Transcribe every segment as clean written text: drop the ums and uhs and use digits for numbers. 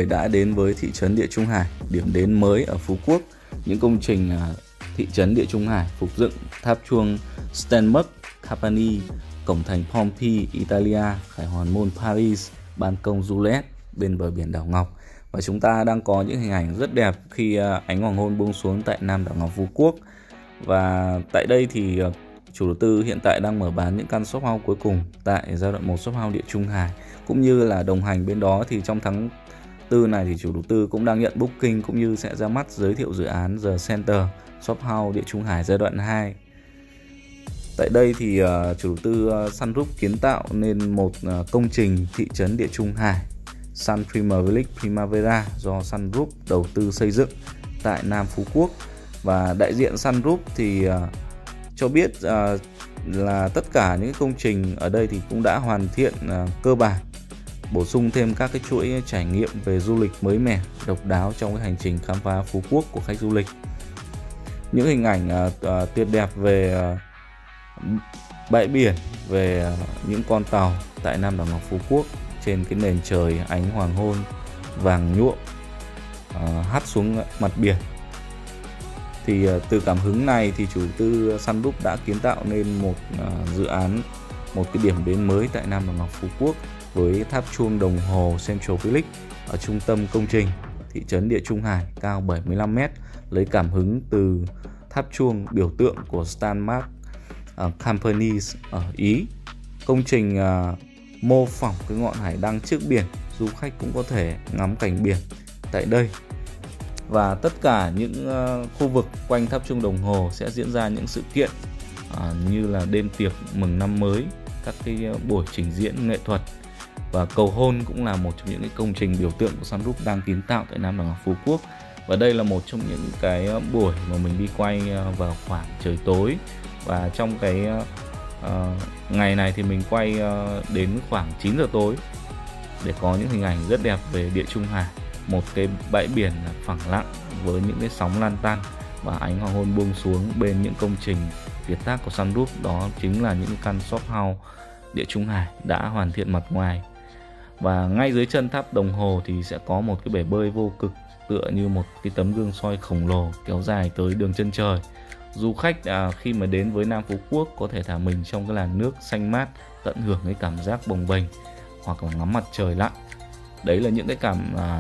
người đã đến với thị trấn Địa Trung Hải, điểm đến mới ở Phú Quốc. Những công trình thị trấn Địa Trung Hải phục dựng tháp chuông Stenmark, Capani, cổng thành Pompeii, Italia, khải hoàn môn Paris, ban công Juliet bên bờ biển đảo Ngọc. Và chúng ta đang có những hình ảnh rất đẹp khi ánh hoàng hôn buông xuống tại Nam đảo Ngọc Phú Quốc. Và tại đây thì chủ đầu tư hiện tại đang mở bán những căn shop house cuối cùng tại giai đoạn 1 shop house Địa Trung Hải. Cũng như là đồng hành bên đó thì trong tháng 4 này thì chủ đầu tư cũng đang nhận booking cũng như sẽ ra mắt giới thiệu dự án The Center shop house Địa Trung Hải giai đoạn 2. Tại đây thì chủ đầu tư Sun Group kiến tạo nên một công trình thị trấn Địa Trung Hải Sun Premier Village Primavera do Sun Group đầu tư xây dựng tại Nam Phú Quốc. Và đại diện Sun Group thì cho biết là tất cả những công trình ở đây thì cũng đã hoàn thiện cơ bản, bổ sung thêm các cái chuỗi trải nghiệm về du lịch mới mẻ, độc đáo trong cái hành trình khám phá Phú Quốc của khách du lịch. Những hình ảnh tuyệt đẹp về bãi biển, về những con tàu tại Nam đảo Ngọc Phú Quốc trên cái nền trời ánh hoàng hôn vàng nhuộm hắt xuống mặt biển. Thì từ cảm hứng này thì chủ đầu tư Sun Group đã kiến tạo nên một dự án, một cái điểm đến mới tại Nam đảo Ngọc Phú Quốc với tháp chuông đồng hồ Central Village ở trung tâm công trình thị trấn Địa Trung Hải cao 75m, lấy cảm hứng từ tháp chuông biểu tượng của Stenmark Companies ở Ý. Công trình mô phỏng cái ngọn hải đăng trước biển, du khách cũng có thể ngắm cảnh biển tại đây. Và tất cả những khu vực quanh tháp chuông đồng hồ sẽ diễn ra những sự kiện như là đêm tiệc mừng năm mới, các cái buổi trình diễn nghệ thuật, và cầu hôn cũng là một trong những cái công trình biểu tượng của Sun Group đang kiến tạo tại Nam đảo Ngọc Phú Quốc. Và đây là một trong những cái buổi mà mình đi quay vào khoảng trời tối. Và trong cái ngày này thì mình quay đến khoảng 9 giờ tối để có những hình ảnh rất đẹp về Địa Trung Hải, một cái bãi biển phẳng lặng với những cái sóng lan tăn và ánh hoàng hôn buông xuống bên những công trình kiệt tác của Sun Group. Đó chính là những căn shop house Địa Trung Hải đã hoàn thiện mặt ngoài. Và ngay dưới chân tháp đồng hồ thì sẽ có một cái bể bơi vô cực, tựa như một cái tấm gương soi khổng lồ kéo dài tới đường chân trời. Du khách khi mà đến với Nam Phú Quốc có thể thả mình trong cái làn nước xanh mát, tận hưởng cái cảm giác bồng bềnh hoặc là ngắm mặt trời lặn. Đấy là những cái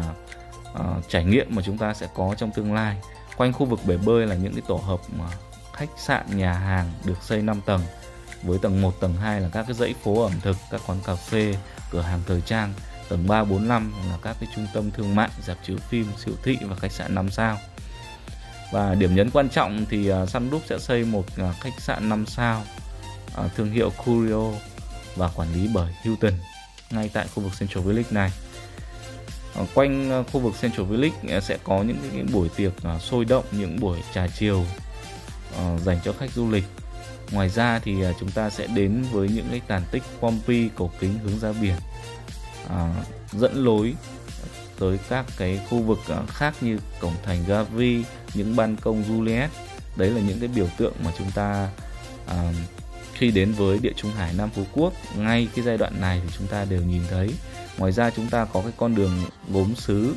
trải nghiệm mà chúng ta sẽ có trong tương lai. Quanh khu vực bể bơi là những cái tổ hợp khách sạn, nhà hàng được xây 5 tầng. Với tầng 1, tầng 2 là các cái dãy phố ẩm thực, các quán cà phê, cửa hàng thời trang. Tầng 3, 4, 5 là các cái trung tâm thương mại, rạp chiếu phim, siêu thị và khách sạn 5 sao. Và điểm nhấn quan trọng thì Sun Group sẽ xây một khách sạn 5 sao thương hiệu Curio và quản lý bởi Hilton ngay tại khu vực Central Village này. Quanh khu vực Central Village sẽ có những cái buổi tiệc sôi động, những buổi trà chiều dành cho khách du lịch. Ngoài ra thì chúng ta sẽ đến với những cái tàn tích Pompeii cổ kính hướng ra biển, dẫn lối tới các cái khu vực khác như cổng thành Gavi, những ban công Juliet. Đấy là những cái biểu tượng mà chúng ta khi đến với Địa Trung Hải Nam Phú Quốc ngay cái giai đoạn này thì chúng ta đều nhìn thấy. Ngoài ra chúng ta có cái con đường gốm sứ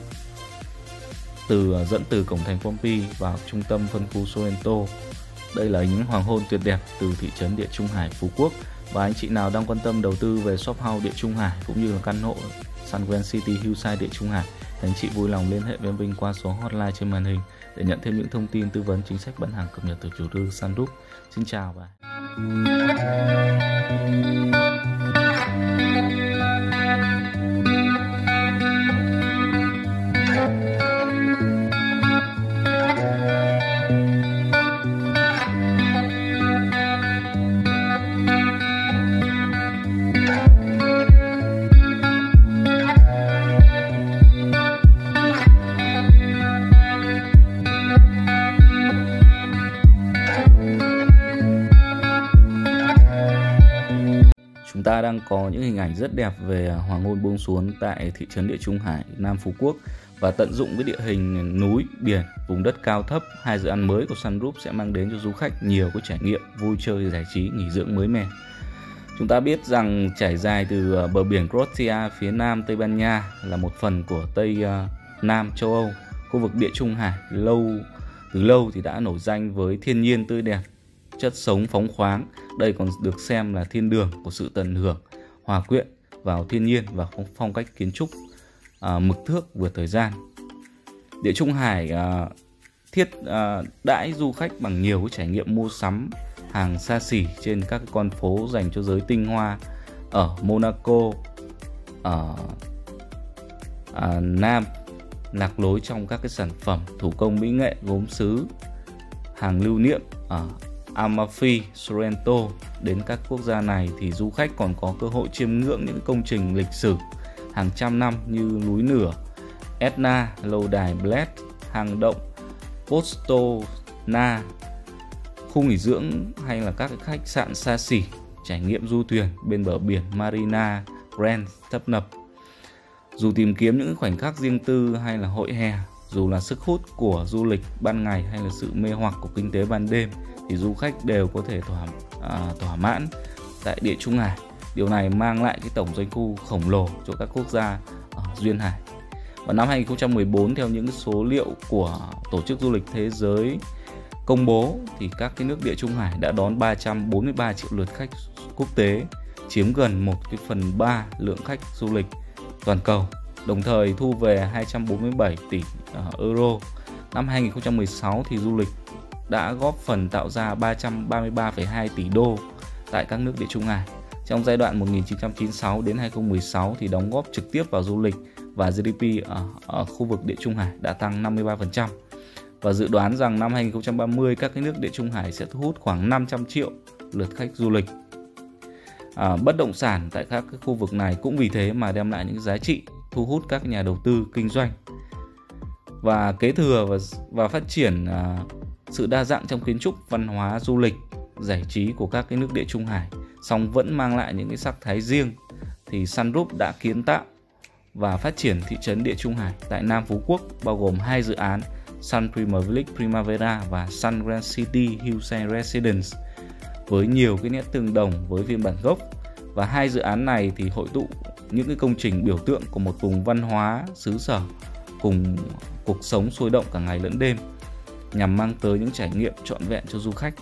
dẫn từ cổng thành Pompeii vào trung tâm phân khu Sorrento. Đây là những hoàng hôn tuyệt đẹp từ thị trấn Địa Trung Hải Phú Quốc. Và anh chị nào đang quan tâm đầu tư về shop house Địa Trung Hải cũng như là căn hộ Sun Grand City Hillside Địa Trung Hải, thì anh chị vui lòng liên hệ với em Vinh qua số hotline trên màn hình để nhận thêm những thông tin tư vấn chính sách bán hàng cập nhật từ chủ đầu tư Sun Group. Xin chào và chúng ta đang có những hình ảnh rất đẹp về hoàng hôn buông xuống tại thị trấn Địa Trung Hải, Nam Phú Quốc. Và tận dụng cái địa hình núi, biển, vùng đất cao thấp, hai dự án mới của Sun Group sẽ mang đến cho du khách nhiều cái trải nghiệm vui chơi, giải trí, nghỉ dưỡng mới mẻ. Chúng ta biết rằng trải dài từ bờ biển Croatia phía nam Tây Ban Nha là một phần của Tây Nam châu Âu. Khu vực Địa Trung Hải từ lâu thì đã nổi danh với thiên nhiên tươi đẹp, chất sống phóng khoáng. Đây còn được xem là thiên đường của sự tận hưởng, hòa quyện vào thiên nhiên và phong cách kiến trúc mực thước vượt thời gian. Địa Trung Hải đãi du khách bằng nhiều trải nghiệm mua sắm hàng xa xỉ trên các con phố dành cho giới tinh hoa ở Monaco, ở Nam, lạc lối trong các sản phẩm thủ công mỹ nghệ, gốm sứ, hàng lưu niệm ở Amalfi, Sorrento. Đến các quốc gia này thì du khách còn có cơ hội chiêm ngưỡng những công trình lịch sử hàng trăm năm như núi lửa Etna, lâu đài Bled, hang động Postojna, khu nghỉ dưỡng hay là các khách sạn xa xỉ, trải nghiệm du thuyền bên bờ biển Marina Grand tấp nập. Dù tìm kiếm những khoảnh khắc riêng tư hay là hội hè, dù là sức hút của du lịch ban ngày hay là sự mê hoặc của kinh tế ban đêm, thì du khách đều có thể thỏa mãn tại Địa Trung Hải. Điều này mang lại cái tổng doanh thu khổng lồ cho các quốc gia ở duyên hải. Vào năm 2014, theo những số liệu của Tổ chức Du lịch Thế giới công bố, thì các cái nước Địa Trung Hải đã đón 343 triệu lượt khách quốc tế, chiếm gần 1/3 lượng khách du lịch toàn cầu, đồng thời thu về 247 tỷ euro. Năm 2016 thì du lịch đã góp phần tạo ra 333,2 tỷ đô tại các nước Địa Trung Hải. Trong giai đoạn 1996 đến 2016 thì đóng góp trực tiếp vào du lịch và GDP ở khu vực Địa Trung Hải đã tăng 53%. Và dự đoán rằng năm 2030 các cái nước Địa Trung Hải sẽ thu hút khoảng 500 triệu lượt khách du lịch. Bất động sản tại các cái khu vực này cũng vì thế mà đem lại những giá trị thu hút các nhà đầu tư kinh doanh. Và kế thừa và phát triển sự đa dạng trong kiến trúc, văn hóa, du lịch, giải trí của các cái nước Địa Trung Hải, song vẫn mang lại những cái sắc thái riêng, thì Sun Group đã kiến tạo và phát triển thị trấn Địa Trung Hải tại Nam Phú Quốc, bao gồm 2 dự án Sun Premier Village Primavera và Sun Grand City Hillside Residence, với nhiều cái nét tương đồng với phiên bản gốc. Và 2 dự án này thì hội tụ những cái công trình biểu tượng của một vùng văn hóa xứ sở cùng cuộc sống sôi động cả ngày lẫn đêm, nhằm mang tới những trải nghiệm trọn vẹn cho du khách.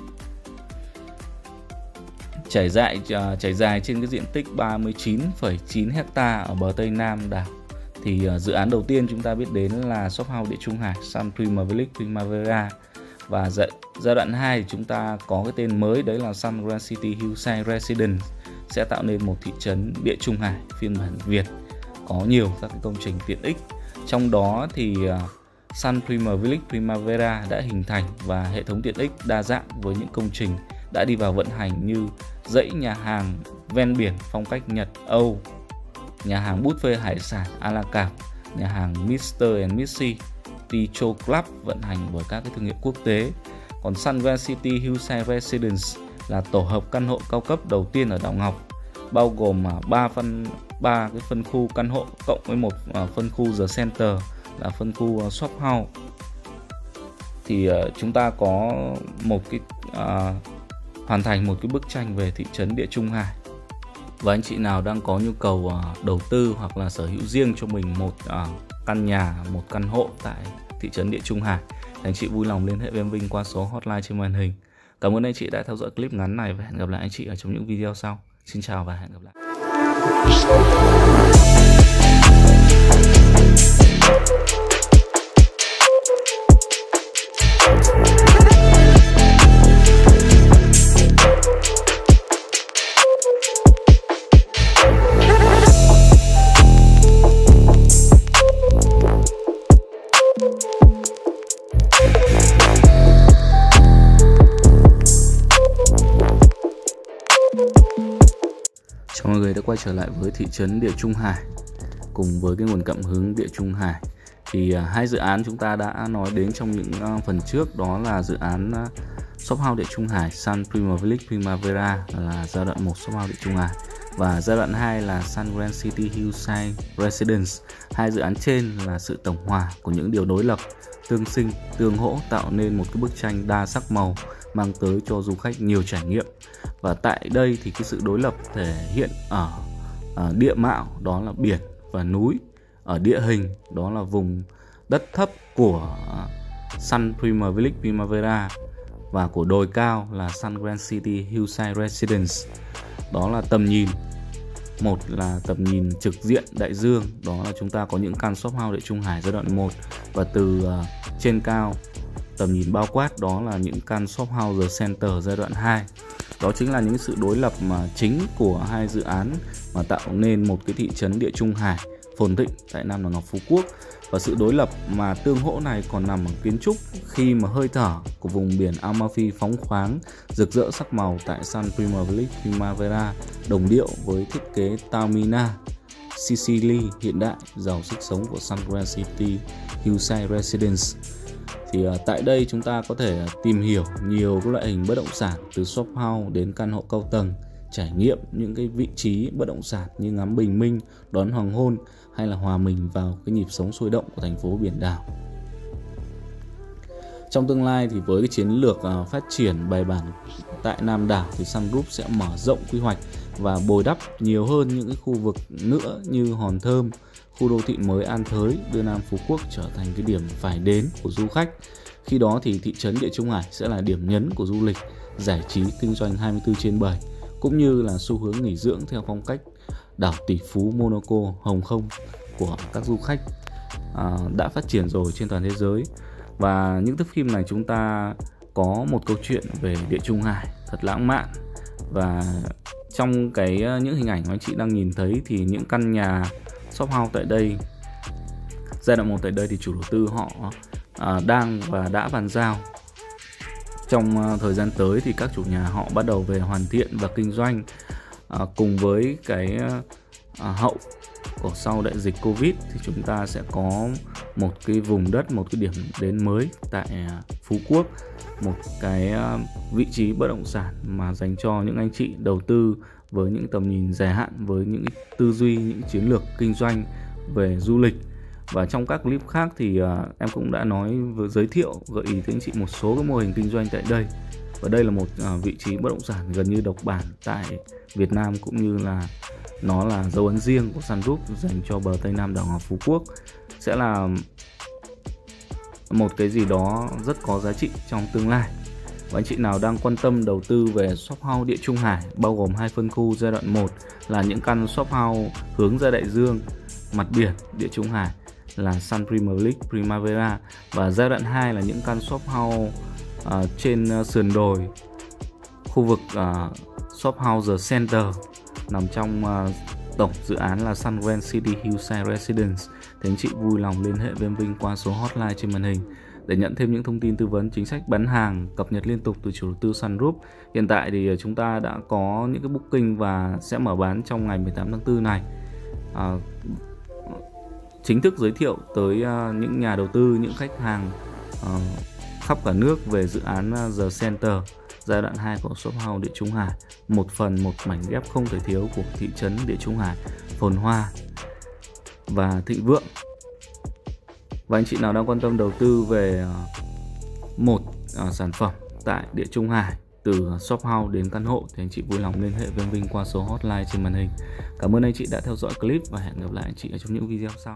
Trải dài trên cái diện tích 39,9 ha ở bờ Tây Nam đảo, thì dự án đầu tiên chúng ta biết đến là Shop House Địa Trung Hải Sun Premier Village Primavera. Và giai đoạn 2 thì chúng ta có cái tên mới, đấy là Sun Grand City Hillside Residence, sẽ tạo nên một thị trấn Địa Trung Hải phiên bản Việt, có nhiều các cái công trình tiện ích. Trong đó thì Sun Premier Village Primavera đã hình thành và hệ thống tiện ích đa dạng với những công trình đã đi vào vận hành như dãy nhà hàng ven biển phong cách Nhật Âu, nhà hàng buffet hải sản a la carte, nhà hàng Mr. and Missy, Ticho Club vận hành bởi các cái thương hiệu quốc tế. Còn Sun Grand City Hillside Residence là tổ hợp căn hộ cao cấp đầu tiên ở đảo Ngọc, bao gồm 3 cái phân khu căn hộ cộng với một phân khu The Center là phân khu Shop House. Thì chúng ta có một cái hoàn thành một cái bức tranh về thị trấn Địa Trung Hải. Và anh chị nào đang có nhu cầu đầu tư hoặc là sở hữu riêng cho mình một căn nhà, một căn hộ tại thị trấn Địa Trung Hải, anh chị vui lòng liên hệ với em Vinh qua số hotline trên màn hình. Cảm ơn anh chị đã theo dõi clip ngắn này và hẹn gặp lại anh chị ở trong những video sau. Xin chào và hẹn gặp lại. Chào mọi người đã quay trở lại với thị trấn Địa Trung Hải cùng với cái nguồn cảm hứng Địa Trung Hải. Thì 2 dự án chúng ta đã nói đến trong những phần trước, đó là dự án Shop House Địa Trung Hải Sun Premier Village Primavera là giai đoạn 1 Shop House Địa Trung Hải, và giai đoạn 2 là Sun Grand City Hillside Residence. 2 dự án trên là sự tổng hòa của những điều đối lập, tương sinh, tương hỗ, tạo nên một cái bức tranh đa sắc màu mang tới cho du khách nhiều trải nghiệm. Và tại đây thì cái sự đối lập thể hiện ở địa mạo, đó là biển và núi, ở địa hình, đó là vùng đất thấp của Sun Premier Village Primavera, và của đồi cao là Sun Grand City Hillside Residence. Đó là tầm nhìn. Một là tầm nhìn trực diện đại dương, đó là chúng ta có những căn shop house Địa Trung Hải giai đoạn 1, và từ trên cao tầm nhìn bao quát đó là những căn shop house The Center giai đoạn 2. Đó chính là những sự đối lập mà chính của hai dự án mà tạo nên một cái thị trấn Địa Trung Hải phồn thịnh tại Nam Đảo Ngọc Phú Quốc. Và sự đối lập mà tương hỗ này còn nằm ở kiến trúc, khi mà hơi thở của vùng biển Amalfi phóng khoáng, rực rỡ sắc màu tại Sun Premier Village Primavera đồng điệu với thiết kế Taormina Sicily hiện đại, giàu sức sống của Sun Grand City Hillside Residence. Thì tại đây chúng ta có thể tìm hiểu nhiều các loại hình bất động sản, từ shop house đến căn hộ cao tầng, trải nghiệm những cái vị trí bất động sản như ngắm bình minh, đón hoàng hôn, hay là hòa mình vào cái nhịp sống sôi động của thành phố biển đảo. Trong tương lai thì với cái chiến lược phát triển bài bản tại Nam đảo thì Sun Group sẽ mở rộng quy hoạch và bồi đắp nhiều hơn những cái khu vực nữa như Hòn Thơm, khu đô thị mới An Thới, đưa Nam Phú Quốc trở thành cái điểm phải đến của du khách. Khi đó thì thị trấn Địa Trung Hải sẽ là điểm nhấn của du lịch, giải trí, kinh doanh 24/7, cũng như là xu hướng nghỉ dưỡng theo phong cách đảo tỷ phú Monaco, Hồng Kông của các du khách đã phát triển rồi trên toàn thế giới. Và những thước phim này chúng ta có một câu chuyện về Địa Trung Hải thật lãng mạn. Và trong những hình ảnh mà anh chị đang nhìn thấy thì những căn nhà shop house tại đây, giai đoạn 1 tại đây thì chủ đầu tư họ đang và đã bàn giao. Trong thời gian tới thì các chủ nhà họ bắt đầu về hoàn thiện và kinh doanh. Cùng với cái hậu của sau đại dịch Covid thì chúng ta sẽ có một cái vùng đất, một cái điểm đến mới tại Phú Quốc, một cái vị trí bất động sản mà dành cho những anh chị đầu tư với những tầm nhìn dài hạn, với những tư duy, những chiến lược kinh doanh về du lịch. Và trong các clip khác thì em cũng đã giới thiệu, gợi ý tới anh chị một số cái mô hình kinh doanh tại đây. Và đây là một vị trí bất động sản gần như độc bản tại Việt Nam, cũng như là nó là dấu ấn riêng của Sun Group dành cho bờ Tây Nam đảo Ngọc Phú Quốc. Sẽ là một cái gì đó rất có giá trị trong tương lai. Và anh chị nào đang quan tâm đầu tư về shop house Địa Trung Hải, bao gồm 2 phân khu, giai đoạn 1 là những căn shop house hướng ra đại dương, mặt biển Địa Trung Hải là Sun Premier Village Primavera, và giai đoạn 2 là những căn shop house trên sườn đồi, khu vực shop house The Center nằm trong tổng dự án là Sun Grand City Hillside Residence. Thì anh chị vui lòng liên hệ với em Vinh qua số hotline trên màn hình để nhận thêm những thông tin tư vấn, chính sách bán hàng cập nhật liên tục từ chủ đầu tư Sun Group. Hiện tại thì chúng ta đã có những cái booking và sẽ mở bán trong ngày 18 tháng 4 này. Chính thức giới thiệu tới những nhà đầu tư, những khách hàng khắp cả nước về dự án The Center giai đoạn 2 của shop house Địa Trung Hải, một mảnh ghép không thể thiếu của thị trấn Địa Trung Hải phồn hoa và thịnh vượng. Và anh chị nào đang quan tâm đầu tư về một sản phẩm tại Địa Trung Hải, từ shop house đến căn hộ, thì anh chị vui lòng liên hệ với Vinh qua số hotline trên màn hình. Cảm ơn anh chị đã theo dõi clip và hẹn gặp lại anh chị ở trong những video sau.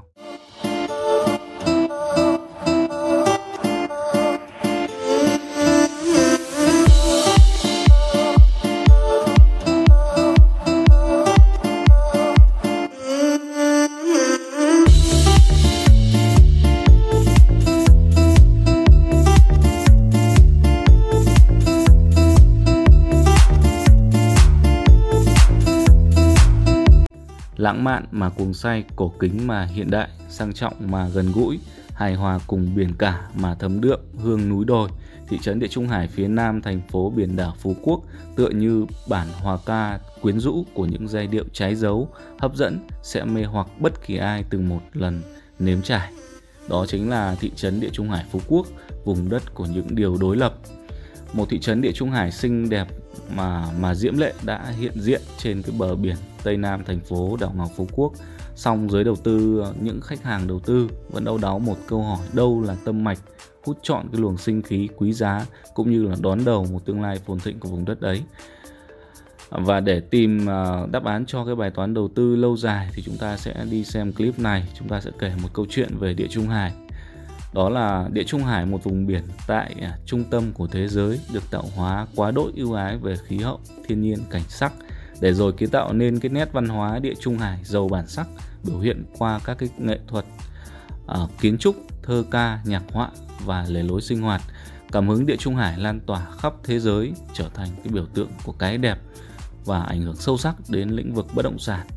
Lãng mạn mà cuồng say, cổ kính mà hiện đại, sang trọng mà gần gũi, hài hòa cùng biển cả mà thấm đượm hương núi đồi. Thị trấn Địa Trung Hải phía nam thành phố biển đảo Phú Quốc tựa như bản hòa ca quyến rũ của những giai điệu trái dấu, hấp dẫn, sẽ mê hoặc bất kỳ ai từng một lần nếm trải. Đó chính là thị trấn Địa Trung Hải Phú Quốc, vùng đất của những điều đối lập. Một thị trấn Địa Trung Hải xinh đẹp mà diễm lệ đã hiện diện trên cái bờ biển Tây Nam thành phố đảo Ngọc Phú Quốc. Song giới đầu tư, những khách hàng đầu tư vẫn đau đáu một câu hỏi: đâu là tâm mạch hút trọn cái luồng sinh khí quý giá cũng như là đón đầu một tương lai phồn thịnh của vùng đất ấy. Và để tìm đáp án cho cái bài toán đầu tư lâu dài thì chúng ta sẽ đi xem clip này. Chúng ta sẽ kể một câu chuyện về Địa Trung Hải. Đó là Địa Trung Hải, một vùng biển tại trung tâm của thế giới, được tạo hóa quá đỗi ưu ái về khí hậu, thiên nhiên, cảnh sắc, để rồi kiến tạo nên cái nét văn hóa Địa Trung Hải giàu bản sắc, biểu hiện qua các cái nghệ thuật kiến trúc, thơ ca, nhạc họa và lề lối sinh hoạt. Cảm hứng Địa Trung Hải lan tỏa khắp thế giới, trở thành cái biểu tượng của cái đẹp và ảnh hưởng sâu sắc đến lĩnh vực bất động sản.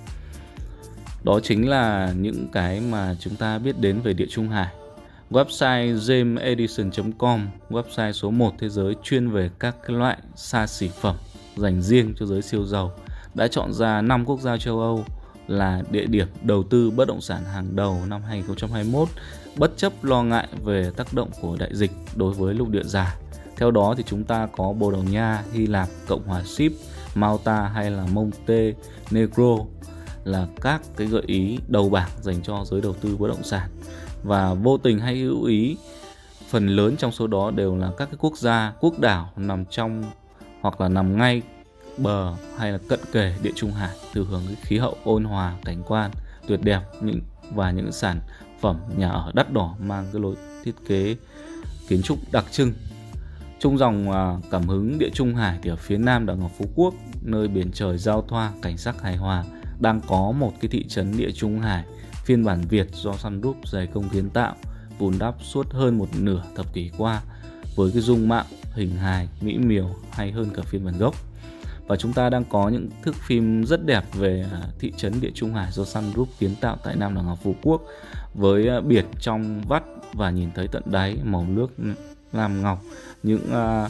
Đó chính là những cái mà chúng ta biết đến về Địa Trung Hải. Website jamesedison.com, website số 1 thế giới chuyên về các cái loại xa xỉ phẩm dành riêng cho giới siêu giàu, đã chọn ra 5 quốc gia châu Âu là địa điểm đầu tư bất động sản hàng đầu năm 2021, bất chấp lo ngại về tác động của đại dịch đối với lục địa già. Theo đó thì chúng ta có Bồ Đào Nha, Hy Lạp, Cộng hòa Ship, Malta hay là Montenegro là các cái gợi ý đầu bảng dành cho giới đầu tư bất động sản. Và vô tình hay hữu ý, phần lớn trong số đó đều là các cái quốc gia, quốc đảo nằm trong hoặc là nằm ngay bờ hay là cận kề Địa Trung Hải, thừa hưởng cái khí hậu ôn hòa, cảnh quan tuyệt đẹp và những sản phẩm nhà ở đắt đỏ mang cái lối thiết kế kiến trúc đặc trưng. Chung dòng cảm hứng Địa Trung Hải thì ở phía nam đảo ngọc Phú Quốc, nơi biển trời giao thoa, cảnh sắc hài hòa, đang có một cái thị trấn Địa Trung Hải phiên bản Việt do Sun Group dày công kiến tạo, vun đắp suốt hơn một nửa thập kỷ qua, với cái dung mạo, hình hài, mỹ miều hay hơn cả phiên bản gốc. Và chúng ta đang có những thước phim rất đẹp về thị trấn Địa Trung Hải do Sun Group kiến tạo tại nam đảo ngọc Phú Quốc, với biển trong vắt và nhìn thấy tận đáy, màu nước lam ngọc, những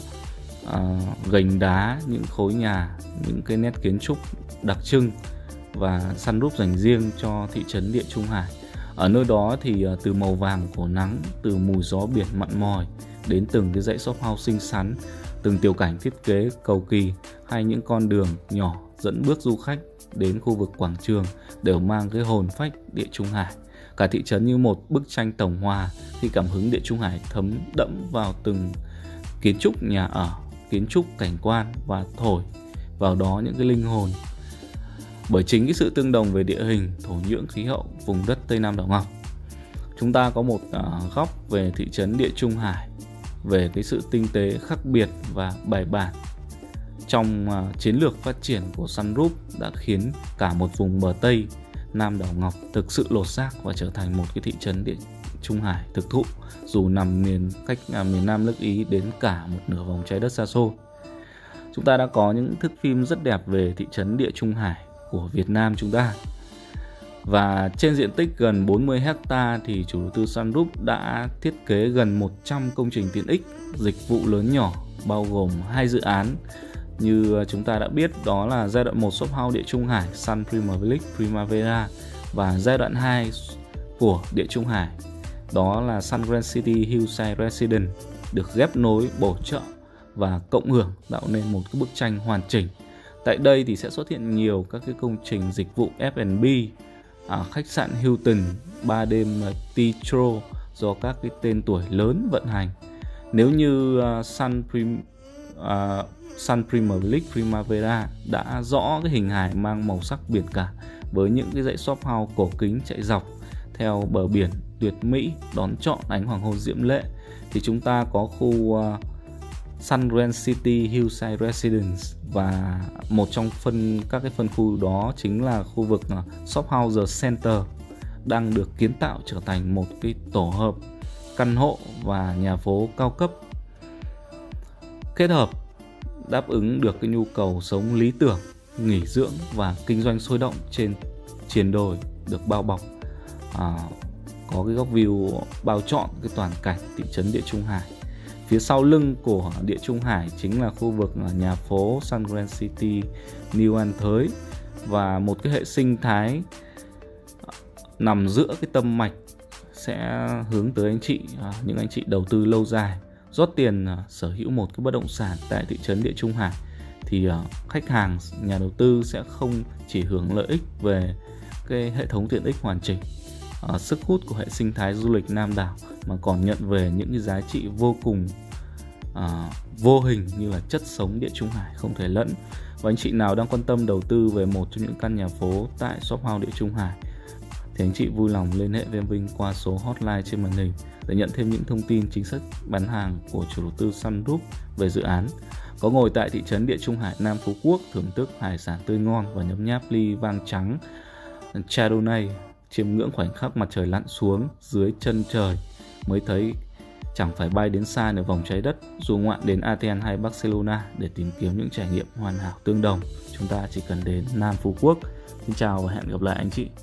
gành đá, những khối nhà, những cái nét kiến trúc đặc trưng và Sun Group dành riêng cho thị trấn Địa Trung Hải. Ở nơi đó thì từ màu vàng của nắng, từ mùi gió biển mặn mòi đến từng cái dãy shop house xinh xắn, từng tiểu cảnh thiết kế cầu kỳ hay những con đường nhỏ dẫn bước du khách đến khu vực quảng trường đều mang cái hồn phách Địa Trung Hải. Cả thị trấn như một bức tranh tổng hòa khi cảm hứng Địa Trung Hải thấm đẫm vào từng kiến trúc nhà ở, kiến trúc cảnh quan và thổi vào đó những cái linh hồn. Bởi chính cái sự tương đồng về địa hình, thổ nhưỡng, khí hậu vùng đất Tây Nam đảo ngọc, chúng ta có một góc về thị trấn Địa Trung Hải, về cái sự tinh tế, khác biệt và bài bản trong chiến lược phát triển của Sun Group đã khiến cả một vùng bờ Tây Nam đảo ngọc thực sự lột xác và trở thành một cái thị trấn Địa Trung Hải thực thụ, dù nằm cách miền Nam nước Ý đến cả một nửa vòng trái đất xa xôi. Chúng ta đã có những thước phim rất đẹp về thị trấn Địa Trung Hải của Việt Nam chúng ta. Và trên diện tích gần 40 hecta thì chủ đầu tư Sun Group đã thiết kế gần 100 công trình tiện ích, dịch vụ lớn nhỏ, bao gồm 2 dự án như chúng ta đã biết, đó là giai đoạn 1 shop house Địa Trung Hải Sun Premier Village Primavera và giai đoạn 2 của Địa Trung Hải đó là Sun Grand City Hillside Residence, được ghép nối, bổ trợ và cộng hưởng tạo nên một cái bức tranh hoàn chỉnh. Tại đây thì sẽ xuất hiện nhiều các cái công trình dịch vụ F&B, khách sạn Hilton, 3 đêm Tetro do các cái tên tuổi lớn vận hành. Nếu như Sun Premier Village Primavera đã rõ cái hình hài mang màu sắc biển cả với những cái dãy shop house cổ kính chạy dọc theo bờ biển tuyệt mỹ đón trọn ánh hoàng hôn diễm lệ, thì chúng ta có khu Sun Grand City Hillside Residence, và một trong các cái phân khu đó chính là khu vực shop house The Center, đang được kiến tạo trở thành một cái tổ hợp căn hộ và nhà phố cao cấp, kết hợp đáp ứng được cái nhu cầu sống lý tưởng, nghỉ dưỡng và kinh doanh sôi động trên triền đồi được bao bọc, có cái góc view bao trọn cái toàn cảnh thị trấn Địa Trung Hải. Phía sau lưng của Địa Trung Hải chính là khu vực nhà phố Sun Grand City New An Thới, và một cái hệ sinh thái nằm giữa cái tâm mạch sẽ hướng tới những anh chị đầu tư lâu dài, rót tiền sở hữu một cái bất động sản tại thị trấn Địa Trung Hải, thì khách hàng, nhà đầu tư sẽ không chỉ hưởng lợi ích về cái hệ thống tiện ích hoàn chỉnh, sức hút của hệ sinh thái du lịch Nam đảo, mà còn nhận về những cái giá trị vô cùng vô hình như là chất sống Địa Trung Hải không thể lẫn. Và anh chị nào đang quan tâm đầu tư về một trong những căn nhà phố tại Shop House Địa Trung Hải thì anh chị vui lòng liên hệ với em Vinh qua số hotline trên màn hình để nhận thêm những thông tin chính sách bán hàng của chủ đầu tư Sun Group về dự án. Có ngồi tại thị trấn Địa Trung Hải, Nam Phú Quốc, thưởng thức hải sản tươi ngon và nhấm nháp ly vang trắng Chardonnay, chiêm ngưỡng khoảnh khắc mặt trời lặn xuống dưới chân trời mới thấy chẳng phải bay đến xa nửa vòng trái đất, du ngoạn đến Athens hay Barcelona để tìm kiếm những trải nghiệm hoàn hảo tương đồng. Chúng ta chỉ cần đến Nam Phú Quốc. Xin chào và hẹn gặp lại anh chị.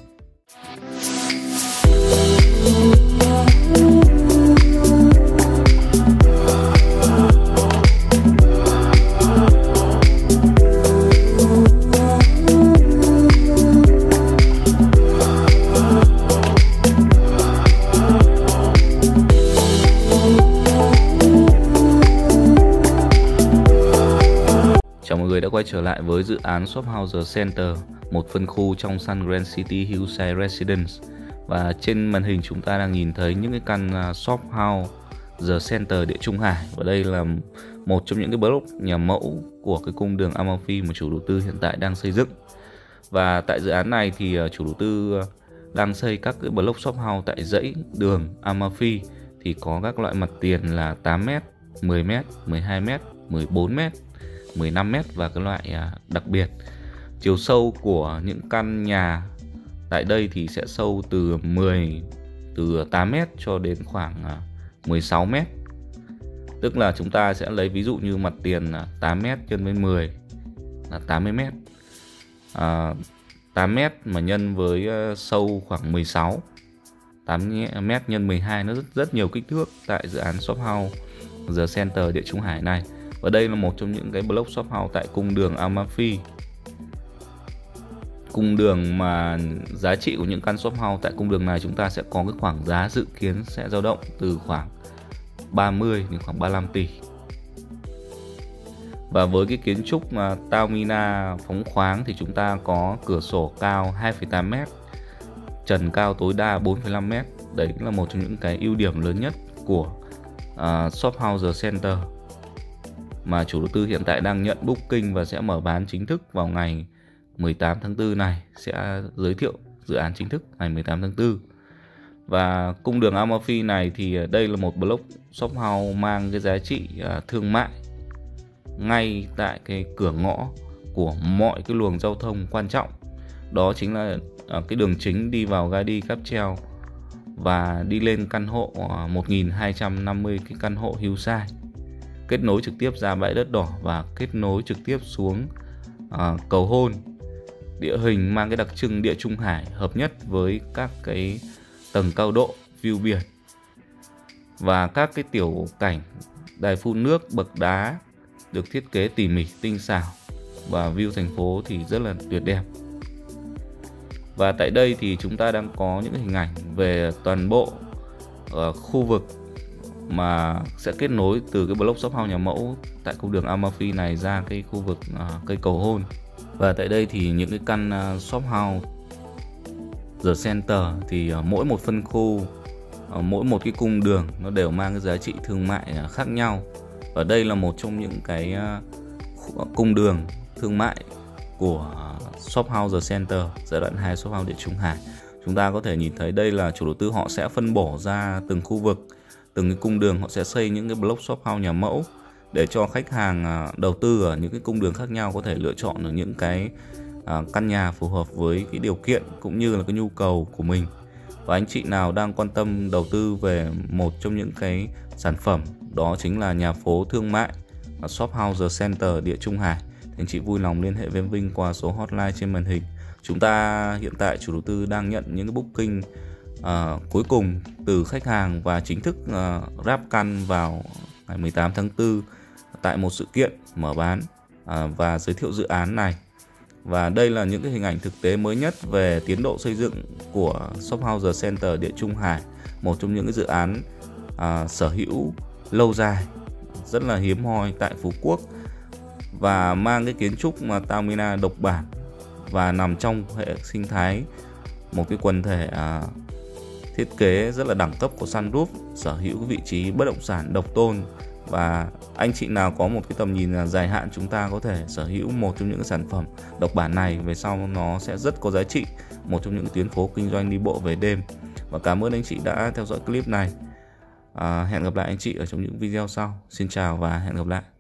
Chào mọi người đã quay trở lại với dự án Shop House The Center, một phân khu trong Sun Grand City Hillside Residence. Và trên màn hình chúng ta đang nhìn thấy những cái căn Shop House The Center Địa Trung Hải. Và đây là một trong những cái block nhà mẫu của cái cung đường Amalfi mà chủ đầu tư hiện tại đang xây dựng. Và tại dự án này thì chủ đầu tư đang xây các cái block Shop House tại dãy đường Amalfi, thì có các loại mặt tiền là 8m, 10m, 12m, 14m, 15m và cái loại đặc biệt. Chiều sâu của những căn nhà tại đây thì sẽ sâu từ 8m cho đến khoảng 16m. Tức là chúng ta sẽ lấy ví dụ như mặt tiền là 8m nhân với 10 là 80m. 8m mà nhân với sâu khoảng 16, 8m nhân 12, nó rất nhiều kích thước tại dự án Shop House The Center Địa Trung Hải này. Và đây là một trong những cái block shop house tại cung đường Amalfi. Cung đường mà giá trị của những căn shop house tại cung đường này chúng ta sẽ có cái khoảng giá dự kiến sẽ dao động từ khoảng 30 đến khoảng 35 tỷ. Và với cái kiến trúc mà Taormina phóng khoáng thì chúng ta có cửa sổ cao 2,8m, trần cao tối đa 4,5m. Đấy là một trong những cái ưu điểm lớn nhất của Shop House The Center mà chủ đầu tư hiện tại đang nhận booking và sẽ mở bán chính thức vào ngày 18 tháng 4 này, sẽ giới thiệu dự án chính thức ngày 18 tháng 4. Và cung đường Amalfi này thì đây là một block shop house mang cái giá trị thương mại ngay tại cái cửa ngõ của mọi cái luồng giao thông quan trọng. Đó chính là cái đường chính đi vào ga đi Cáp Treo và đi lên căn hộ 1250 cái căn hộ Hillside, kết nối trực tiếp ra bãi đất đỏ và kết nối trực tiếp xuống cầu Hôn. Địa hình mang cái đặc trưng Địa Trung Hải hợp nhất với các cái tầng cao độ, view biển và các cái tiểu cảnh đài phun nước, bậc đá được thiết kế tỉ mỉ, tinh xảo và view thành phố thì rất là tuyệt đẹp. Và tại đây thì chúng ta đang có những hình ảnh về toàn bộ khu vực mà sẽ kết nối từ cái block shop house nhà mẫu tại cung đường Amalfi này ra cái khu vực cây cầu Hôn. Và tại đây thì những cái căn shop house The Center thì mỗi một phân khu, mỗi một cái cung đường nó đều mang cái giá trị thương mại khác nhau. Và đây là một trong những cái cung đường thương mại của Shop House The Center giai đoạn 2 Shop House Địa Trung Hải. Chúng ta có thể nhìn thấy đây là chủ đầu tư họ sẽ phân bổ ra từng khu vực, từng cái cung đường họ sẽ xây những cái block shop house nhà mẫu để cho khách hàng đầu tư ở những cái cung đường khác nhau có thể lựa chọn được những cái căn nhà phù hợp với cái điều kiện cũng như là cái nhu cầu của mình. Và anh chị nào đang quan tâm đầu tư về một trong những cái sản phẩm đó chính là nhà phố thương mại Shop House The Center Địa Trung Hải thì anh chị vui lòng liên hệ với em Vinh qua số hotline trên màn hình. Chúng ta hiện tại chủ đầu tư đang nhận những cái booking cuối cùng từ khách hàng và chính thức ráp căn vào ngày 18 tháng 4 tại một sự kiện mở bán và giới thiệu dự án này. Và đây là những cái hình ảnh thực tế mới nhất về tiến độ xây dựng của Shop House The Center Địa Trung Hải, một trong những cái dự án sở hữu lâu dài rất là hiếm hoi tại Phú Quốc và mang cái kiến trúc mà Taormina độc bản và nằm trong hệ sinh thái một cái quần thể thiết kế rất là đẳng cấp của Sunroof, sở hữu vị trí bất động sản độc tôn. Và anh chị nào có một cái tầm nhìn dài hạn, chúng ta có thể sở hữu một trong những cái sản phẩm độc bản này, về sau nó sẽ rất có giá trị, một trong những tuyến phố kinh doanh đi bộ về đêm. Và cảm ơn anh chị đã theo dõi clip này. Hẹn gặp lại anh chị ở trong những video sau. Xin chào và hẹn gặp lại.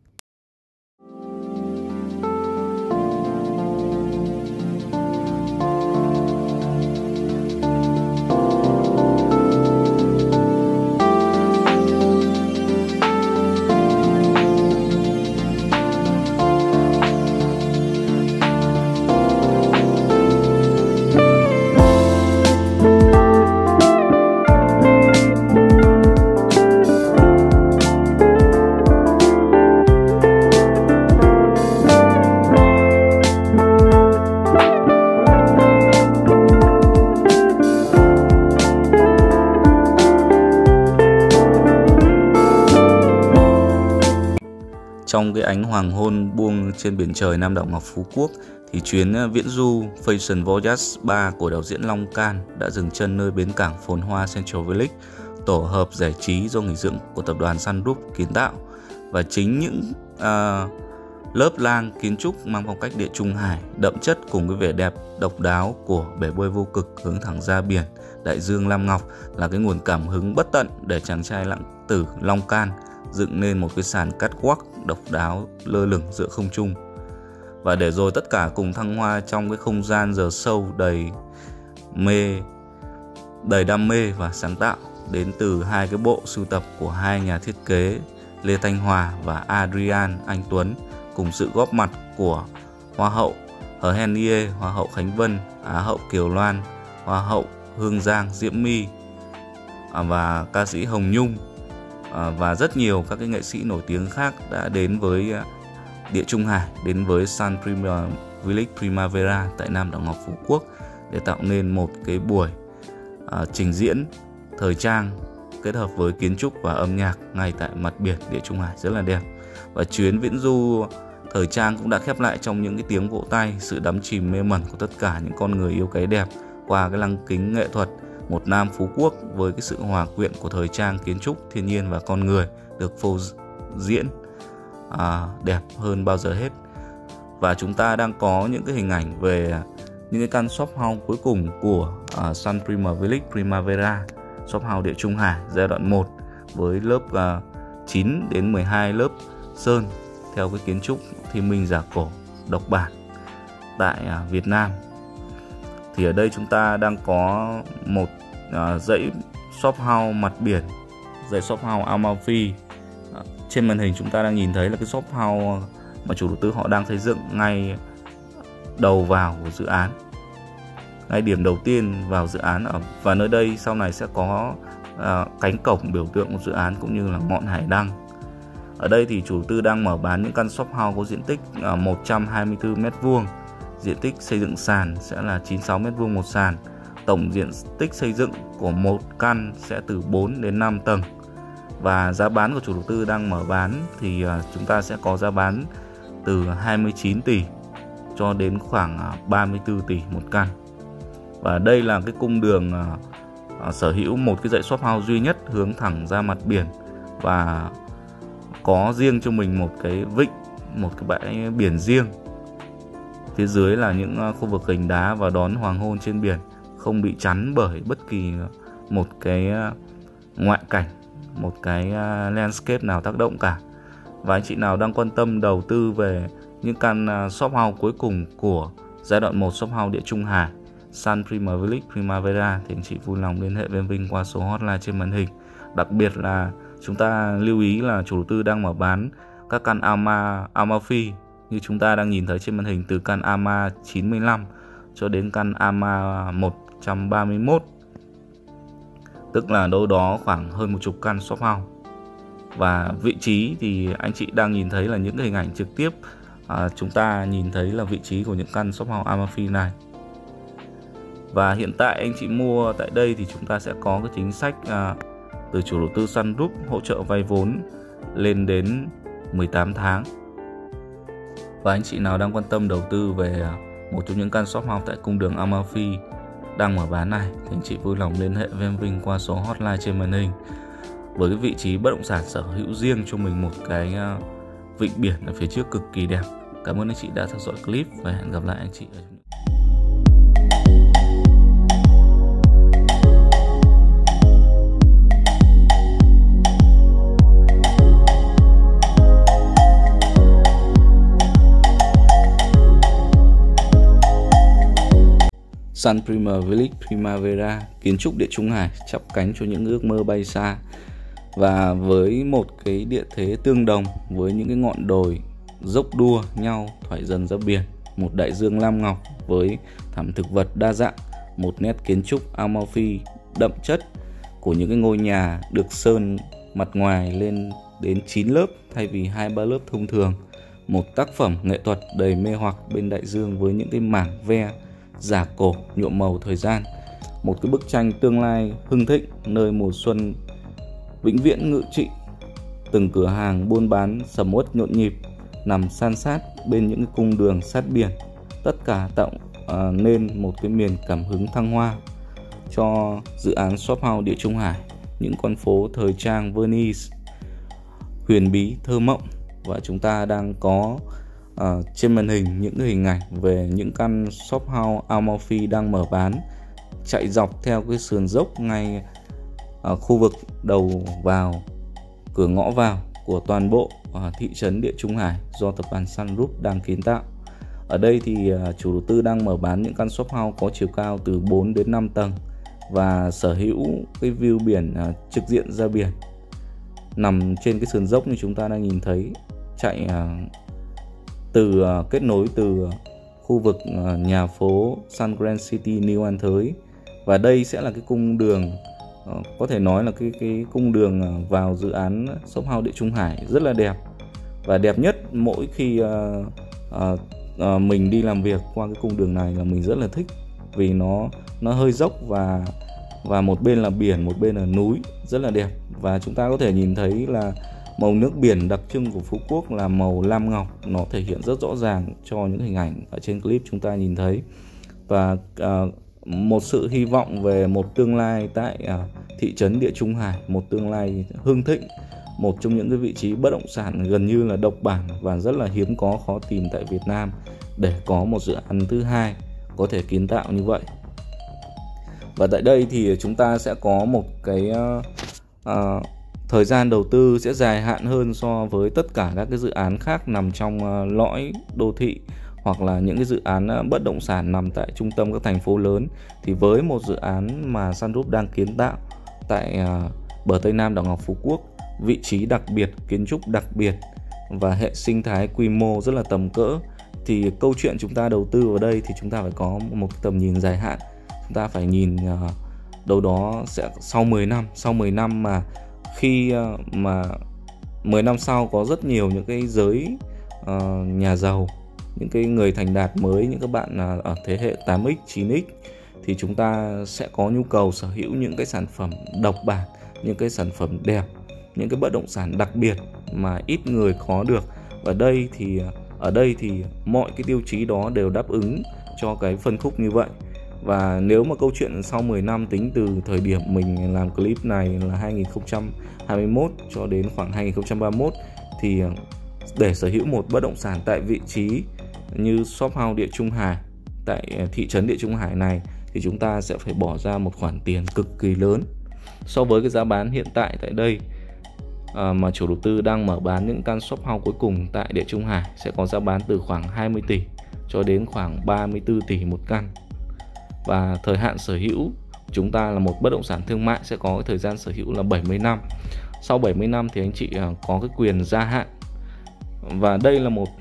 Trong cái ánh hoàng hôn buông trên biển trời Nam đảo Ngọc Phú Quốc thì chuyến viễn du Fashion Voyage 3 của đạo diễn Long Can đã dừng chân nơi bến cảng phồn hoa Central Village, tổ hợp giải trí do nghỉ dưỡng của tập đoàn Sunroof kiến tạo. Và chính những lớp lang kiến trúc mang phong cách Địa Trung Hải đậm chất cùng với vẻ đẹp độc đáo của bể bơi vô cực hướng thẳng ra biển đại dương Lam Ngọc là cái nguồn cảm hứng bất tận để chàng trai lãng tử Long Can dựng nên một cái sàn catwalk độc đáo lơ lửng giữa không trung. Và để rồi tất cả cùng thăng hoa trong cái không gian giờ show đầy đam mê và sáng tạo đến từ hai cái bộ sưu tập của hai nhà thiết kế Lê Thanh Hòa và Adrian Anh Tuấn, cùng sự góp mặt của Hoa hậu Hờ Hen Nghê, Hoa hậu Khánh Vân, Á hậu Kiều Loan, Hoa hậu Hương Giang Diễm My và ca sĩ Hồng Nhung và rất nhiều các cái nghệ sĩ nổi tiếng khác đã đến với Địa Trung Hải, đến với Sun Village Primavera tại Nam đảo Ngọc Phú Quốc để tạo nên một cái buổi trình diễn thời trang kết hợp với kiến trúc và âm nhạc ngay tại mặt biển Địa Trung Hải rất là đẹp. Và chuyến viễn du thời trang cũng đã khép lại trong những cái tiếng vỗ tay, sự đắm chìm mê mẩn của tất cả những con người yêu cái đẹp qua cái lăng kính nghệ thuật một Nam Phú Quốc với cái sự hòa quyện của thời trang, kiến trúc, thiên nhiên và con người được phô diễn đẹp hơn bao giờ hết. Và chúng ta đang có những cái hình ảnh về những cái căn shop house cuối cùng của Sun Village Primavera, shop house Địa Trung Hải giai đoạn 1 với lớp 9 đến 12 lớp sơn theo cái kiến trúc thiên minh giả cổ độc bản tại Việt Nam. Thì ở đây chúng ta đang có một dãy shop house mặt biển, dãy shop house Amalfi. Trên màn hình chúng ta đang nhìn thấy là cái shop house mà chủ đầu tư họ đang xây dựng ngay đầu vào của dự án, ngay điểm đầu tiên vào dự án. Và nơi đây sau này sẽ có cánh cổng biểu tượng của dự án cũng như là ngọn hải đăng. Ở đây thì chủ đầu tư đang mở bán những căn shop house có diện tích 124 m². Diện tích xây dựng sàn sẽ là 96 m² một sàn. Tổng diện tích xây dựng của một căn sẽ từ 4 đến 5 tầng. Và giá bán của chủ đầu tư đang mở bán thì chúng ta sẽ có giá bán từ 29 tỷ cho đến khoảng 34 tỷ một căn. Và đây là cái cung đường sở hữu một cái dãy shop house duy nhất hướng thẳng ra mặt biển và có riêng cho mình một cái vịnh, một cái bãi biển riêng. Phía dưới là những khu vực gành đá và đón hoàng hôn trên biển, không bị chắn bởi bất kỳ một cái ngoại cảnh, một cái landscape nào tác động cả. Và anh chị nào đang quan tâm đầu tư về những căn shop house cuối cùng của giai đoạn 1 shop house Địa Trung Hải Sun Village Primavera thì anh chị vui lòng liên hệ với em Vinh qua số hotline trên màn hình. Đặc biệt là chúng ta lưu ý là chủ đầu tư đang mở bán các căn Amalfi như chúng ta đang nhìn thấy trên màn hình, từ căn Ama 95 cho đến căn Ama 131, tức là đâu đó khoảng hơn 10 căn shop house. Và vị trí thì anh chị đang nhìn thấy là những cái hình ảnh trực tiếp chúng ta nhìn thấy là vị trí của những căn shop house Amalfi này. Và hiện tại anh chị mua tại đây thì chúng ta sẽ có cái chính sách từ chủ đầu tư Sunroof hỗ trợ vay vốn lên đến 18 tháng. Và anh chị nào đang quan tâm đầu tư về một trong những căn shop house tại cung đường Amalfi đang mở bán này thì anh chị vui lòng liên hệ với em Vinh qua số hotline trên màn hình. Với cái vị trí bất động sản sở hữu riêng cho mình một cái vịnh biển ở phía trước cực kỳ đẹp. Cảm ơn anh chị đã theo dõi clip và hẹn gặp lại anh chị ở Sun Premier Village Primavera, kiến trúc Địa Trung Hải chắp cánh cho những ước mơ bay xa. Và với một cái địa thế tương đồng với những cái ngọn đồi dốc đua nhau thoải dần ra biển, một đại dương lam ngọc với thảm thực vật đa dạng, một nét kiến trúc Amalfi đậm chất của những cái ngôi nhà được sơn mặt ngoài lên đến 9 lớp thay vì 2-3 lớp thông thường. Một tác phẩm nghệ thuật đầy mê hoặc bên đại dương với những cái mảng ve giả cổ nhuộm màu thời gian. Một cái bức tranh tương lai hưng thịnh nơi mùa xuân vĩnh viễn ngự trị. Từng cửa hàng buôn bán sầm uất nhộn nhịp nằm san sát bên những cái cung đường sát biển. Tất cả tạo nên một cái miền cảm hứng thăng hoa cho dự án Shop House Địa Trung Hải. Những con phố thời trang Venice huyền bí thơ mộng. Và chúng ta đang có trên màn hình những cái hình ảnh về những căn shop house Amalfi đang mở bán chạy dọc theo cái sườn dốc ngay khu vực đầu vào, cửa ngõ vào của toàn bộ thị trấn Địa Trung Hải do tập đoàn Sun Group đang kiến tạo. Ở đây thì chủ đầu tư đang mở bán những căn shop house có chiều cao từ 4 đến 5 tầng và sở hữu cái view biển trực diện ra biển, nằm trên cái sườn dốc như chúng ta đang nhìn thấy, chạy kết nối từ khu vực nhà phố Sun Grand City New An Thới. Và đây sẽ là cái cung đường có thể nói là cái cung đường vào dự án Shop House Địa Trung Hải rất là đẹp. Và đẹp nhất mỗi khi mình đi làm việc qua cái cung đường này là mình rất là thích, vì nó hơi dốc và một bên là biển, một bên là núi, rất là đẹp. Và chúng ta có thể nhìn thấy là màu nước biển đặc trưng của Phú Quốc là màu lam ngọc, nó thể hiện rất rõ ràng cho những hình ảnh ở trên clip chúng ta nhìn thấy. Và một sự hy vọng về một tương lai tại thị trấn Địa Trung Hải, một tương lai hưng thịnh, một trong những cái vị trí bất động sản gần như là độc bản và rất là hiếm có, khó tìm tại Việt Nam để có một dự án thứ hai có thể kiến tạo như vậy. Và tại đây thì chúng ta sẽ có một cái thời gian đầu tư sẽ dài hạn hơn so với tất cả các cái dự án khác nằm trong lõi đô thị hoặc là những cái dự án bất động sản nằm tại trung tâm các thành phố lớn. Thì với một dự án mà Sun Group đang kiến tạo tại bờ Tây Nam đảo ngọc Phú Quốc, vị trí đặc biệt, kiến trúc đặc biệt và hệ sinh thái quy mô rất là tầm cỡ, thì câu chuyện chúng ta đầu tư vào đây thì chúng ta phải có một tầm nhìn dài hạn. Chúng ta phải nhìn đâu đó sẽ sau 10 năm mà khi mà 10 năm sau có rất nhiều những cái giới nhà giàu, những cái người thành đạt mới, những các bạn ở thế hệ 8X, 9X thì chúng ta sẽ có nhu cầu sở hữu những cái sản phẩm độc bản, những cái sản phẩm đẹp, những cái bất động sản đặc biệt mà ít người có được. Và ở đây thì mọi cái tiêu chí đó đều đáp ứng cho cái phân khúc như vậy. Và nếu mà câu chuyện sau 10 năm tính từ thời điểm mình làm clip này là 2021 cho đến khoảng 2031 thì để sở hữu một bất động sản tại vị trí như Shop House Địa Trung Hải tại thị trấn Địa Trung Hải này thì chúng ta sẽ phải bỏ ra một khoản tiền cực kỳ lớn. So với cái giá bán hiện tại tại đây mà chủ đầu tư đang mở bán những căn shop house cuối cùng tại Địa Trung Hải sẽ có giá bán từ khoảng 20 tỷ cho đến khoảng 34 tỷ một căn. Và thời hạn sở hữu chúng ta là một bất động sản thương mại sẽ có cái thời gian sở hữu là 70 năm. Sau 70 năm thì anh chị có cái quyền gia hạn. Và đây là một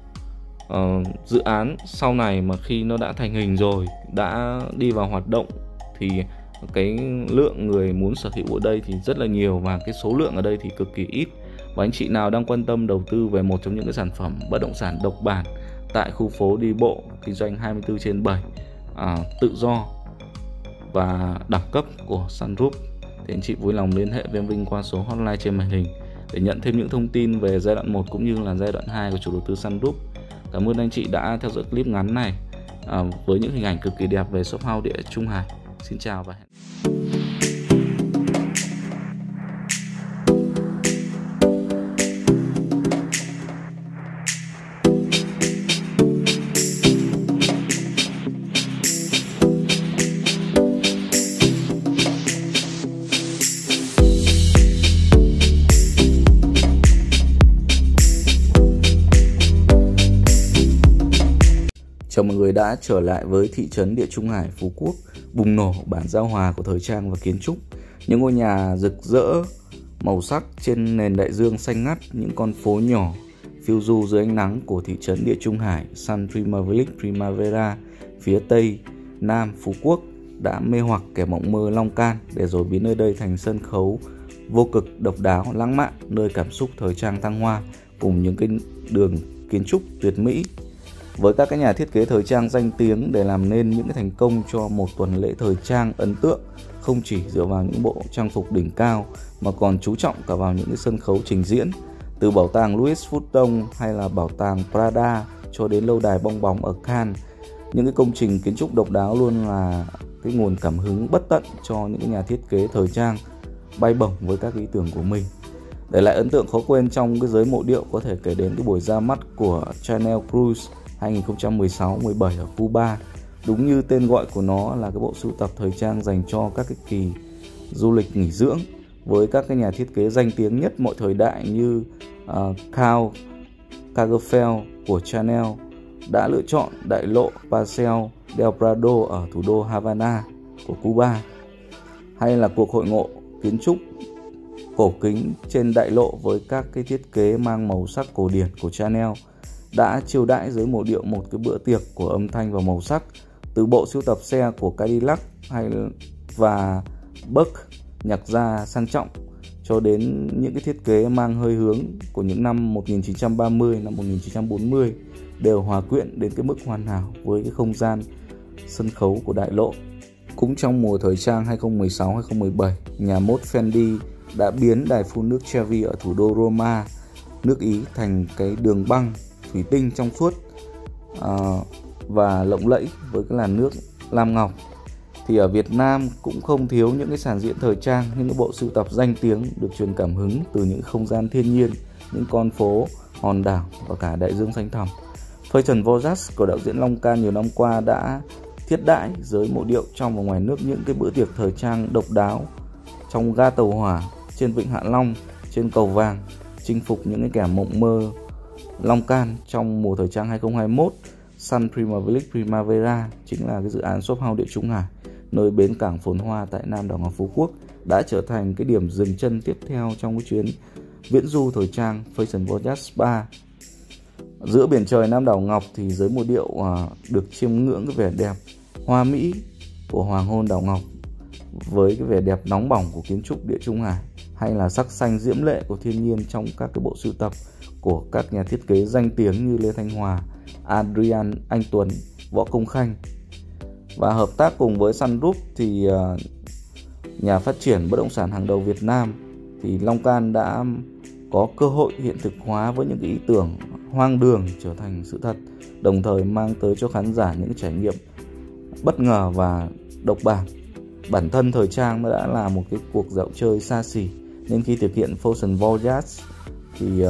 dự án sau này mà khi nó đã thành hình rồi, đã đi vào hoạt động thì cái lượng người muốn sở hữu ở đây thì rất là nhiều và cái số lượng ở đây thì cực kỳ ít. Và anh chị nào đang quan tâm đầu tư về một trong những cái sản phẩm bất động sản độc bản tại khu phố đi bộ kinh doanh 24/7 tự do và đẳng cấp của Sun Group thì anh chị vui lòng liên hệ với em Vinh qua số hotline trên màn hình để nhận thêm những thông tin về giai đoạn 1 cũng như là giai đoạn 2 của chủ đầu tư Sun Group. Cảm ơn anh chị đã theo dõi clip ngắn này. với những hình ảnh cực kỳ đẹp về shop house Địa Trung Hải. Xin chào và hẹn chào mọi người đã trở lại với thị trấn Địa Trung Hải, Phú Quốc, bùng nổ bản giao hòa của thời trang và kiến trúc. Những ngôi nhà rực rỡ, màu sắc trên nền đại dương xanh ngắt, những con phố nhỏ phiêu du dưới ánh nắng của thị trấn Địa Trung Hải, Sun Village Primavera, phía tây nam Phú Quốc đã mê hoặc kẻ mộng mơ Long Can, để rồi biến nơi đây thành sân khấu vô cực độc đáo, lãng mạn, nơi cảm xúc thời trang thăng hoa cùng những cái đường kiến trúc tuyệt mỹ. Với các cái nhà thiết kế thời trang danh tiếng để làm nên những cái thành công cho một tuần lễ thời trang ấn tượng, không chỉ dựa vào những bộ trang phục đỉnh cao mà còn chú trọng cả vào những cái sân khấu trình diễn, từ bảo tàng Louis Vuitton hay là bảo tàng Prada cho đến lâu đài bong bóng ở Cannes. Những cái công trình kiến trúc độc đáo luôn là cái nguồn cảm hứng bất tận cho những nhà thiết kế thời trang bay bổng với các ý tưởng của mình. Để lại ấn tượng khó quên trong cái giới mộ điệu, có thể kể đến cái buổi ra mắt của Chanel Cruise 2016-17 ở Cuba. Đúng như tên gọi của nó là cái bộ sưu tập thời trang dành cho các cái kỳ du lịch nghỉ dưỡng, với các cái nhà thiết kế danh tiếng nhất mọi thời đại như Karl Lagerfeld của Chanel đã lựa chọn đại lộ Paseo del Prado ở thủ đô Havana của Cuba, hay là cuộc hội ngộ kiến trúc cổ kính trên đại lộ với các cái thiết kế mang màu sắc cổ điển của Chanel đã chiêu đãi giới mộ điệu một cái bữa tiệc của âm thanh và màu sắc. Từ bộ sưu tập xe của Cadillac và Buick nhạc gia sang trọng cho đến những cái thiết kế mang hơi hướng của những năm 1930, năm 1940 đều hòa quyện đến cái mức hoàn hảo với cái không gian sân khấu của đại lộ. Cũng trong mùa thời trang 2016-2017, nhà mốt Fendi đã biến đài phun nước Trevi ở thủ đô Roma, nước Ý thành cái đường băng thủy tinh trong suốt và lộng lẫy với cái làn nước lam ngọc. Thì ở Việt Nam cũng không thiếu những cái sàn diễn thời trang, những cái bộ sưu tập danh tiếng được truyền cảm hứng từ những không gian thiên nhiên, những con phố, hòn đảo và cả đại dương xanh thẳm. Fashion Voyage của đạo diễn Long Can nhiều năm qua đã thiết đãi giới mộ điệu trong và ngoài nước những cái bữa tiệc thời trang độc đáo trong ga tàu hỏa, trên vịnh Hạ Long, trên cầu vàng, chinh phục những cái kẻ mộng mơ Long Can. Trong mùa thời trang 2021, Sun Village Primavera chính là cái dự án shop house Địa Trung Hải, nơi bến cảng phồn hoa tại Nam đảo ngọc Phú Quốc, đã trở thành cái điểm dừng chân tiếp theo trong cái chuyến viễn du thời trang Fashion Voyage 3. Giữa biển trời Nam đảo ngọc thì giới mộ điệu được chiêm ngưỡng cái vẻ đẹp hoa mỹ của hoàng hôn đảo ngọc với cái vẻ đẹp nóng bỏng của kiến trúc Địa Trung Hải, hay là sắc xanh diễm lệ của thiên nhiên trong các cái bộ sưu tập của các nhà thiết kế danh tiếng như Lê Thanh Hòa, Adrian Anh Tuấn, Võ Công Khanh. Và hợp tác cùng với Sun Group thì nhà phát triển bất động sản hàng đầu Việt Nam, thì Long Can đã có cơ hội hiện thực hóa với những cái ý tưởng hoang đường trở thành sự thật, đồng thời mang tới cho khán giả những trải nghiệm bất ngờ và độc bản. Bản thân thời trang đã là một cái cuộc dạo chơi xa xỉ, nên khi thực hiện Fashion Voyage thì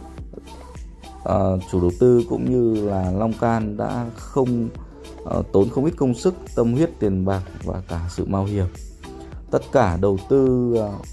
chủ đầu tư cũng như là Long Can đã tốn không ít công sức, tâm huyết, tiền bạc và cả sự mạo hiểm. Tất cả đầu tư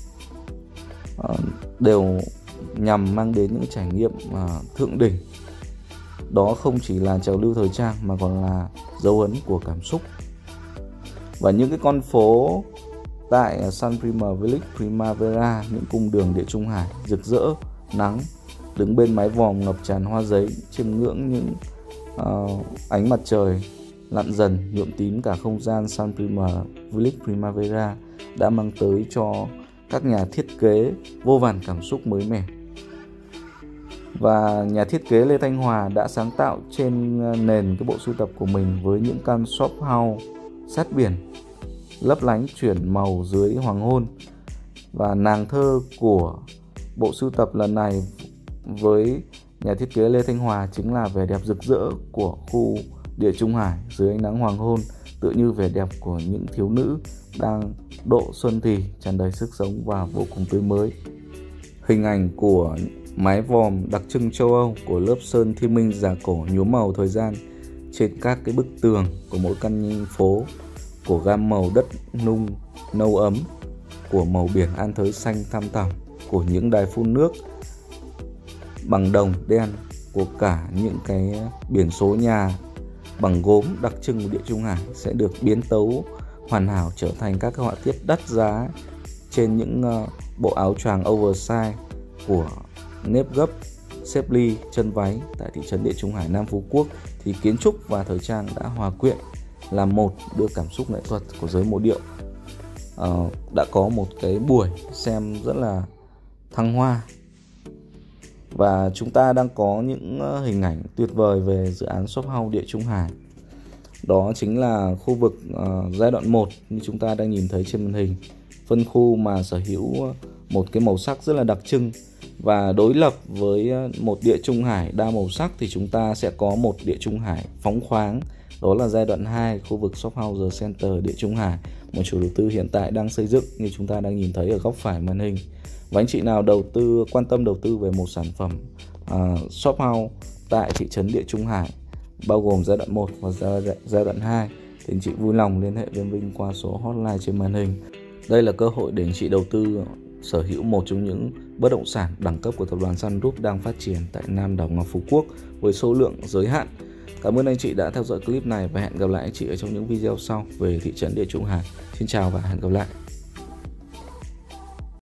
đều nhằm mang đến những trải nghiệm thượng đỉnh. Đó không chỉ là trào lưu thời trang mà còn là dấu ấn của cảm xúc. Và những cái con phố tại Sun Village Primavera, những cung đường Địa Trung Hải rực rỡ nắng, đứng bên mái vòm ngập tràn hoa giấy, chiêm ngưỡng những ánh mặt trời lặn dần nhuộm tím cả không gian Sun Village Primavera đã mang tới cho các nhà thiết kế vô vàn cảm xúc mới mẻ. Và nhà thiết kế Lê Thanh Hòa đã sáng tạo trên nền cái bộ sưu tập của mình với những căn shop house sát biển lấp lánh chuyển màu dưới hoàng hôn. Và nàng thơ của bộ sưu tập lần này với nhà thiết kế Lê Thanh Hòa chính là vẻ đẹp rực rỡ của khu Địa Trung Hải dưới ánh nắng hoàng hôn tựa như vẻ đẹp của những thiếu nữ đang độ xuân thì, tràn đầy sức sống và vô cùng tươi mới. Hình ảnh của mái vòm đặc trưng châu Âu của lớp sơn thiên minh giả cổ nhuốm màu thời gian trên các cái bức tường của mỗi căn phố, của gam màu đất nung nâu ấm, của màu biển An Thới xanh thăm thẳm, của những đài phun nước bằng đồng đen, của cả những cái biển số nhà bằng gốm đặc trưng của Địa Trung Hải sẽ được biến tấu hoàn hảo trở thành các họa tiết đắt giá trên những bộ áo choàng oversize của nếp gấp, xếp ly, chân váy tại thị trấn Địa Trung Hải, Nam Phú Quốc. Thì kiến trúc và thời trang đã hòa quyện làm một, đưa cảm xúc nghệ thuật của giới mộ điệu. Đã có một cái buổi xem rất là thăng hoa, và chúng ta đang có những hình ảnh tuyệt vời về dự án shop house Địa Trung Hải. Đó chính là khu vực giai đoạn 1 như chúng ta đang nhìn thấy trên màn hình, phân khu mà sở hữu một cái màu sắc rất là đặc trưng. Và đối lập với một Địa Trung Hải đa màu sắc thì chúng ta sẽ có một Địa Trung Hải phóng khoáng. Đó là giai đoạn 2, khu vực shop house The Center Địa Trung Hải, một chủ đầu tư hiện tại đang xây dựng như chúng ta đang nhìn thấy ở góc phải màn hình. Và anh chị nào quan tâm đầu tư về một sản phẩm shop house tại thị trấn Địa Trung Hải, bao gồm giai đoạn 1 và giai đoạn 2, thì anh chị vui lòng liên hệ với em Vinh qua số hotline trên màn hình. Đây là cơ hội để anh chị đầu tư sở hữu một trong những bất động sản đẳng cấp của tập đoàn Sun Group đang phát triển tại Nam đảo Ngọc Phú Quốc với số lượng giới hạn. Cảm ơn anh chị đã theo dõi clip này và hẹn gặp lại anh chị ở trong những video sau về thị trấn Địa Trung Hải. Xin chào và hẹn gặp lại.